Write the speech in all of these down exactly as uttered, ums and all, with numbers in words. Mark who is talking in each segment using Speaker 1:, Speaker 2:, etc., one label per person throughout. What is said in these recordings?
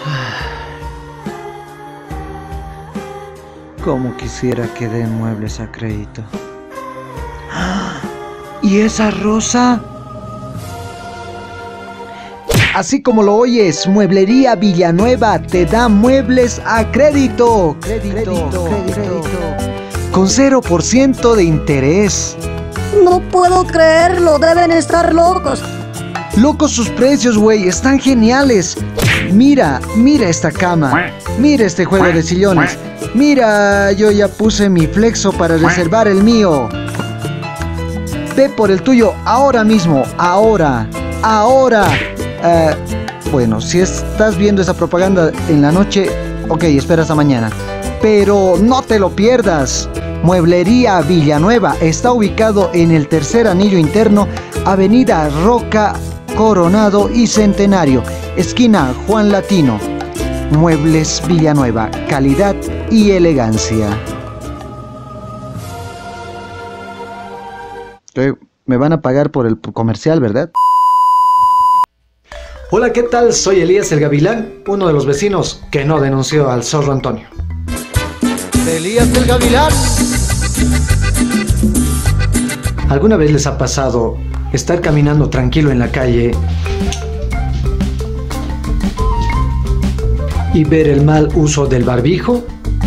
Speaker 1: Como quisiera que den muebles a crédito. ¿Y esa rosa? Así como lo oyes, Mueblería Villanueva te da muebles a crédito. Crédito, crédito, crédito. Con cero por ciento de interés.
Speaker 2: No puedo creerlo, deben estar locos.
Speaker 1: Locos sus precios, güey, están geniales. Mira, mira esta cama. Mira este juego de sillones. Mira, yo ya puse mi flexo para reservar el mío. Ve por el tuyo ahora mismo, ahora, ahora. Uh, bueno, si estás viendo esa propaganda en la noche, ok, espera hasta mañana. Pero no te lo pierdas. Mueblería Villanueva está ubicado en el tercer anillo interno, Avenida Roca, Coronado y Centenario, esquina Juan Latino. Muebles Villanueva, calidad y elegancia. Me van a pagar por el comercial, ¿verdad?
Speaker 3: Hola, ¿qué tal? Soy Elías el Gavilán, uno de los vecinos que no denunció al zorro Antonio.
Speaker 4: Elías el Gavilán.
Speaker 3: ¿Alguna vez les ha pasado estar caminando tranquilo en la calle y ver el mal uso del barbijo?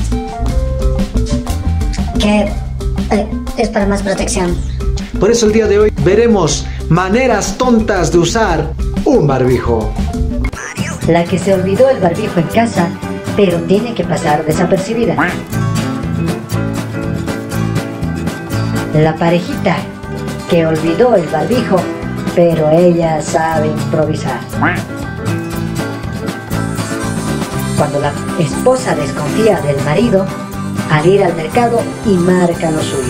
Speaker 2: Que eh, es para más protección.
Speaker 3: Por eso el día de hoy veremos maneras tontas de usar un barbijo.
Speaker 2: La que se olvidó el barbijo en casa, pero tiene que pasar desapercibida. La parejita que olvidó el barbijo, pero ella sabe improvisar. Cuando la esposa desconfía del marido al ir al mercado y marca lo suyo.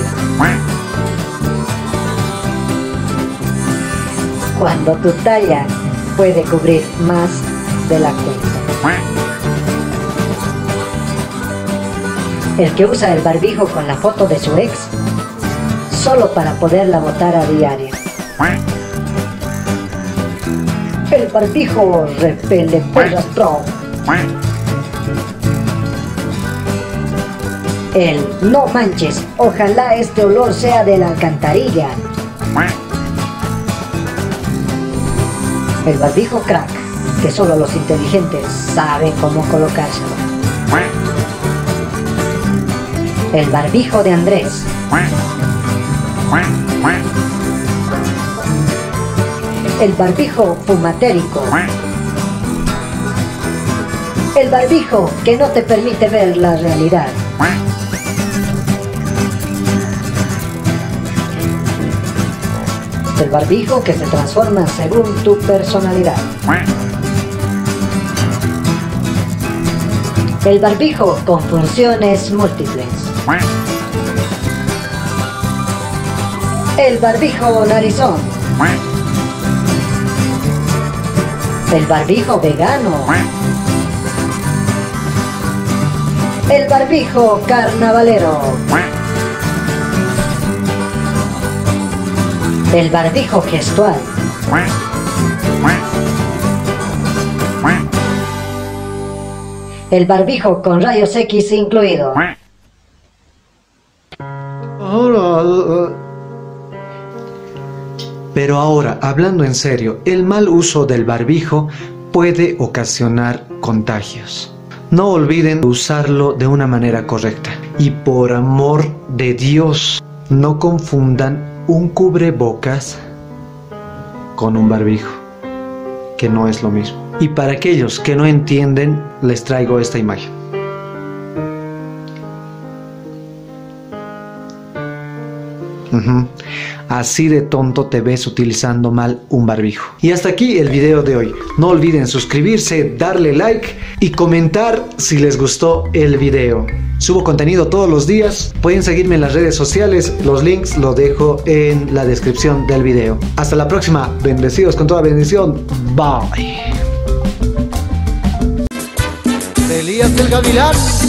Speaker 2: Cuando tu talla puede cubrir más de la cuenta. El que usa el barbijo con la foto de su ex solo para poderla botar a diario. El barbijo repele perras pro. El no manches, ojalá este olor sea de la alcantarilla. El barbijo crack, que solo los inteligentes saben cómo colocárselo. El barbijo de Andrés. El barbijo fumatérico. El barbijo que no te permite ver la realidad. El barbijo que se transforma según tu personalidad. El barbijo con funciones múltiples. El barbijo narizón. El barbijo vegano. El barbijo carnavalero. El barbijo gestual. El barbijo con rayos X incluido.
Speaker 3: Pero ahora, hablando en serio, el mal uso del barbijo puede ocasionar contagios. No olviden usarlo de una manera correcta. Y por amor de Dios, no confundan un cubrebocas con un barbijo, que no es lo mismo. Y para aquellos que no entienden, les traigo esta imagen. Uh-huh. Así de tonto te ves utilizando mal un barbijo. Y hasta aquí el video de hoy. No olviden suscribirse, darle like y comentar si les gustó el video. Subo contenido todos los días. Pueden seguirme en las redes sociales. Los links los dejo en la descripción del video. Hasta la próxima. Bendecidos con toda bendición. Bye.
Speaker 4: Elías el Gavilán.